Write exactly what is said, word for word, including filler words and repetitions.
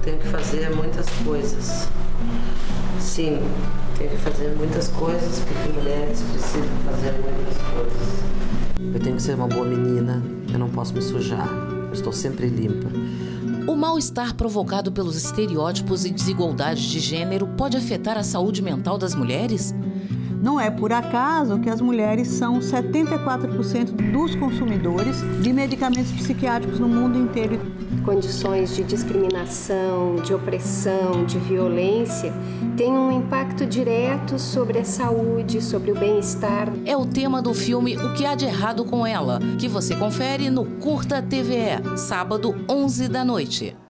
tenho que fazer muitas coisas. Sim, tenho que fazer muitas coisas, porque mulheres precisam fazer muitas coisas. Eu tenho que ser uma boa menina, eu não posso me sujar, eu estou sempre limpa. O mal-estar provocado pelos estereótipos e desigualdades de gênero pode afetar a saúde mental das mulheres? Não é por acaso que as mulheres são setenta e quatro por cento dos consumidores de medicamentos psiquiátricos no mundo inteiro. Condições de discriminação, de opressão, de violência têm um impacto direto sobre a saúde, sobre o bem-estar. É o tema do filme O que há de errado com ela, que você confere no Curta T V E, sábado, onze da noite.